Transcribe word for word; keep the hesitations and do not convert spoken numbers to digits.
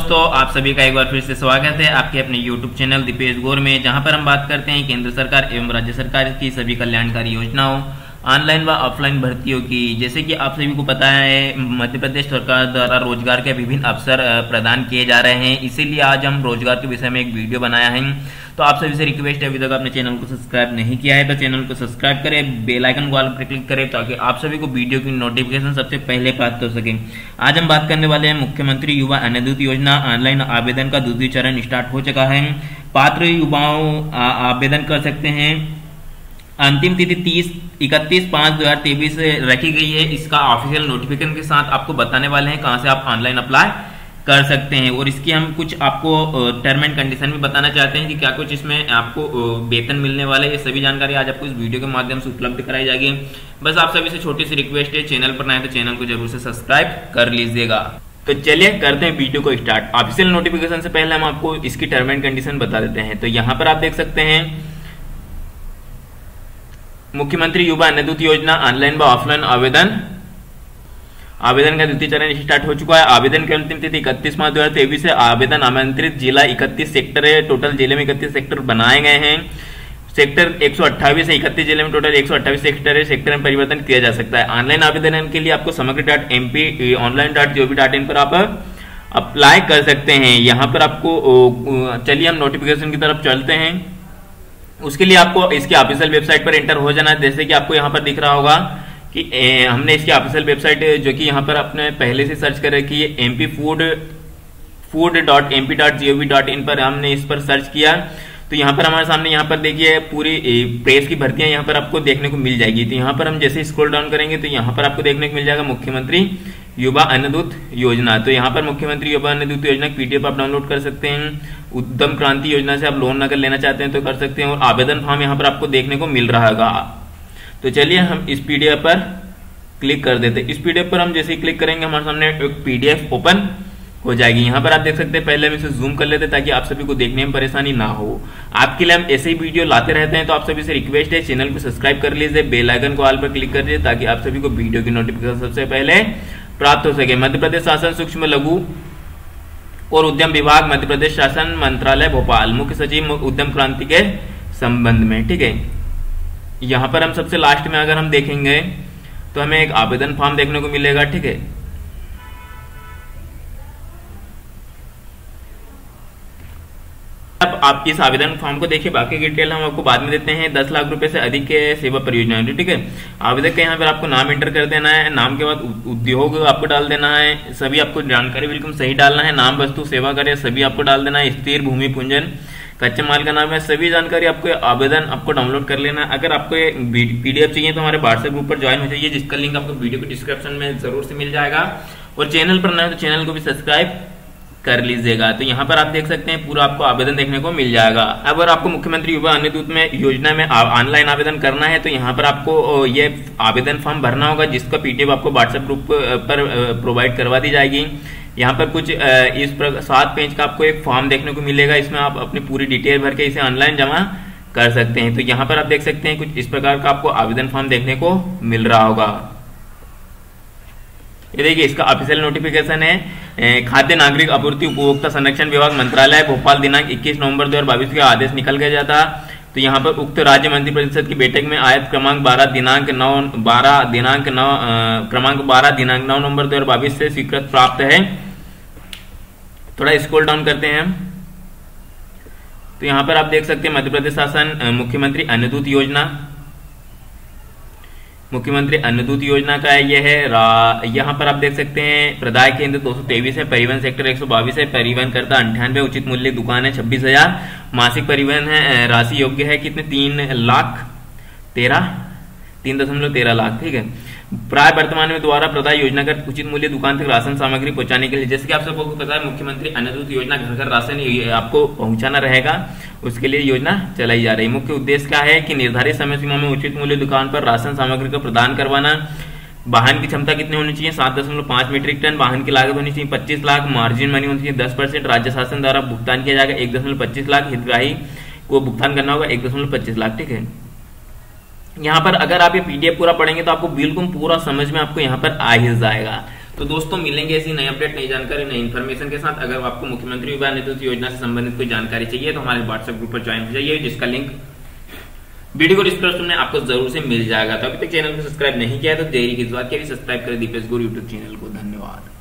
दोस्तों, आप सभी का एक बार फिर से स्वागत है आपके अपने यूट्यूब चैनल दीपेश गौर में, जहां पर हम बात करते हैं केंद्र सरकार एवं राज्य सरकार की सभी कल्याणकारी योजनाओं, ऑनलाइन व ऑफलाइन भर्तियों की। जैसे कि आप सभी को पता है, मध्य प्रदेश सरकार द्वारा रोजगार के विभिन्न अवसर प्रदान किए जा रहे हैं। इसीलिए आज हम रोजगार के विषय में एक वीडियो बनाया है। तो आप सभी से रिक्वेस्ट है, अभी तक आपने चैनल को सब्सक्राइब नहीं किया है तो चैनल को सब्सक्राइब करें, बेल आइकन को ऑल पर क्लिक करें ताकि आप सभी को वीडियो की नोटिफिकेशन सबसे पहले प्राप्त हो सके। आज हम बात करने वाले हैं मुख्यमंत्री युवा अन्नदूत योजना। ऑनलाइन आवेदन का दूसरी चरण स्टार्ट हो चुका है। पात्र युवाओं आवेदन कर सकते हैं। अंतिम तिथि तीस इकतीस पांच दो हजार तेईस रखी गई है। इसका ऑफिशियल नोटिफिकेशन के साथ आपको बताने वाले हैं कहां से आप ऑनलाइन अप्लाई कर सकते हैं, और इसकी हम कुछ आपको टर्म एंड कंडीशन भी बताना चाहते हैं कि क्या कुछ इसमें आपको वेतन मिलने वाला है। ये सभी जानकारी आज आपको इस वीडियो के माध्यम से उपलब्ध कराई जाएगी। बस आप सभी से छोटी सी रिक्वेस्ट है, चैनल पर नए तो चैनल को जरूर से सब्सक्राइब कर लीजिएगा। तो चलिए करते हैं वीडियो को स्टार्ट। ऑफिशियल नोटिफिकेशन से पहले हम आपको इसकी टर्म एंड कंडीशन बता देते हैं। तो यहाँ पर आप देख सकते हैं, मुख्यमंत्री युवा अन्नदूत योजना ऑनलाइन व ऑफलाइन आवेदन आवेदन का द्वितीय चरण स्टार्ट हो चुका है। आवेदन की अंतिम तिथि इकतीस मार्च दो हजार तेईस है। आवेदन आमंत्रित जिला इकतीस सेक्टर है। टोटल जिले में इकतीस सेक्टर बनाए गए हैं। सेक्टर एक सौ अट्ठाईस है। इकतीस जिले में टोटल एक सौ अट्ठाईस सेक्टर है। सेक्टर में परिवर्तन किया जा सकता है। ऑनलाइन आवेदन के लिए आपको Samagra dot M P online dot gov dot in पर आप अप्लाई कर सकते हैं। यहाँ पर आपको, चलिए हम नोटिफिकेशन की तरफ चलते हैं। उसके लिए आपको इसके ऑफिशियल वेबसाइट पर एंटर हो जाना है। जैसे कि आपको यहाँ पर दिख रहा होगा कि ए, हमने इसकी ऑफिशियल वेबसाइट जो कि यहाँ पर आपने पहले से सर्च कर रखी है, MP food food dot MP dot gov dot in पर हमने इस पर सर्च किया। तो यहाँ पर हमारे सामने यहाँ पर देखिए पूरी प्रेस की भर्तियां यहाँ पर आपको देखने को मिल जाएगी। तो यहाँ पर हम जैसे स्क्रॉल डाउन करेंगे तो यहाँ पर आपको देखने को मिल जाएगा मुख्यमंत्री युवा अन्नदूत योजना। तो यहाँ पर मुख्यमंत्री युवा अन्नदूत योजना पीडीएफ आप डाउनलोड कर सकते हैं। उद्यम क्रांति योजना से आप लोन अगर लेना चाहते हैं तो कर सकते हैं, और आवेदन फॉर्म यहाँ पर आपको देखने को मिल रहा होगा। तो चलिए हम इस पीडीएफ पर क्लिक कर देते हैं। इस पीडीएफ पर हम जैसे ही क्लिक करेंगे हमारे सामने एक पीडीएफ ओपन हो जाएगी। यहाँ पर आप देख सकते हैं, पहले हम इसे जूम कर लेते हैं ताकि आप सभी को देखने में परेशानी ना हो। आपके लिए हम ऐसे ही वीडियो लाते रहते हैं। तो आप सभी से रिक्वेस्ट है, चैनल को सब्सक्राइब कर लीजिए, बेल आइकन को ऑल पर क्लिक कर दीजिए ताकि आप सभी को वीडियो की नोटिफिकेशन सबसे पहले प्राप्त हो सके। मध्य प्रदेश शासन सूक्ष्म लघु और उद्यम विभाग, मध्य प्रदेश शासन मंत्रालय भोपाल, मुख्य सचिव उद्यम क्रांति के संबंध में। ठीक है, यहाँ पर हम सबसे लास्ट में अगर हम देखेंगे तो हमें एक आवेदन फॉर्म देखने को मिलेगा। ठीक है, अब आप इस आवेदन फॉर्म को देखिए, बाकी डिटेल हम आपको बाद में देते हैं। दस लाख रुपए से अधिक के सेवा परियोजना। ठीक है, आवेदक के यहाँ पर आपको नाम एंटर कर देना है। नाम के बाद उद्योग आपको डाल देना है। सभी आपको जानकारी बिल्कुल सही डालना है। नाम, वस्तु, सेवा कार्य सभी आपको डाल देना है। स्थिर भूमि पूंजन, कच्चे माल का नाम है, सभी जानकारी आपको आवेदन आपको डाउनलोड कर लेना है। अगर आपको पीडीएफ चाहिए तो हमारे व्हाट्सएप ग्रुप पर ज्वाइन हो जाइए, जिसका लिंक आपको वीडियो के डिस्क्रिप्शन में जरूर से मिल जाएगा। और चैनल पर नए हो तो चैनल को भी सब्सक्राइब कर लीजिएगा। तो यहाँ पर आप देख सकते हैं पूरा आपको आवेदन देखने को मिल जाएगा। अगर आपको मुख्यमंत्री युवा अन्नदूत में योजना में ऑनलाइन आवेदन करना है तो यहाँ पर आपको ये आवेदन फॉर्म भरना होगा, जिसका पीडीएफ आपको व्हाट्सएप ग्रुप पर प्रोवाइड करवा दी जाएगी। यहाँ पर कुछ इस सात पेज का आपको एक फॉर्म देखने को मिलेगा। इसमें आप अपनी पूरी डिटेल भर के इसे ऑनलाइन जमा कर सकते हैं। तो यहाँ पर आप देख सकते हैं कुछ इस प्रकार का आपको आवेदन फॉर्म देखने को मिल रहा होगा। ये देखिए, इसका ऑफिशियल नोटिफिकेशन है। खाद्य नागरिक आपूर्ति उपभोक्ता संरक्षण विभाग मंत्रालय भोपाल, दिनांक इक्कीस नवंबर दो हजार बाईस का आदेश निकल गया जाता। तो यहाँ पर उक्त राज्य मंत्रिपरिषद की बैठक में आयत क्रमांक बारह दिनांक नौ बारह दिनांक नौ क्रमांक बारह दिनांक नौ नवंबर दो हजार बाईस से स्वीकृत प्राप्त है। थोड़ा स्क्रॉल डाउन करते हैं हम। तो यहाँ पर आप देख सकते हैं मध्य प्रदेश शासन मुख्यमंत्री अन्नदूत योजना, मुख्यमंत्री अन्नदूत योजना का यह है। यहाँ पर आप देख सकते हैं प्रदाय केंद्र दो सौ तेईस है, परिवहन सेक्टर एक सौ बाईस है, परिवहन करता अंठानवे, उचित मूल्य दुकान है छब्बीस हजार, मासिक परिवहन है, राशि योग्य है कितने, तीन लाख तेरह तीन दशमलव तेरह लाख। ठीक है, प्राय वर्तमान में द्वारा प्रदाय योजना का उचित मूल्य दुकान तक राशन सामग्री पहुंचाने के लिए, जैसे कि आप सबको पता है मुख्यमंत्री अन्नदूत योजना घर घर राशन आपको पहुंचाना रहेगा, उसके लिए योजना चलाई जा रही है। मुख्य उद्देश्य क्या है कि निर्धारित समय सीमा में उचित मूल्य दुकान पर राशन सामग्री को प्रदान करवाना। वाहन की क्षमता कितनी होनी चाहिए, सात दशमलव पांच मीट्रिक टन। वाहन की लागत होनी चाहिए पच्चीस लाख। मार्जिन मनी होनी चाहिए दस परसेंट। राज्य शासन द्वारा भुगतान किया जाएगा एक दशमलव पच्चीस लाख। हितग्राही को भुगतान करना होगा एक दशमलव पच्चीस लाख। ठीक है, यहाँ पर अगर आप ये पीडीएफ पूरा पढ़ेंगे तो आपको बिल्कुल पूरा समझ में आपको यहाँ पर आ ही जाएगा। तो दोस्तों मिलेंगे ऐसी नई अपडेट, नई जानकारी, नई इन्फॉर्मेशन के साथ। अगर आपको मुख्यमंत्री युवा नेतृत्व योजना से संबंधित कोई जानकारी चाहिए तो हमारे व्हाट्सएप ग्रुप पर ज्वाइन हो जाइए, जिसका लिंक वीडियो को डिस्क्रिप्शन में आपको जरूर से मिल जाएगा। तो अभी तक चैनल को सब्सक्राइब नहीं किया है तो देरी की बात करिए, सब्सक्राइब करें दीपेश गुरु यूट्यूब चैनल को। धन्यवाद।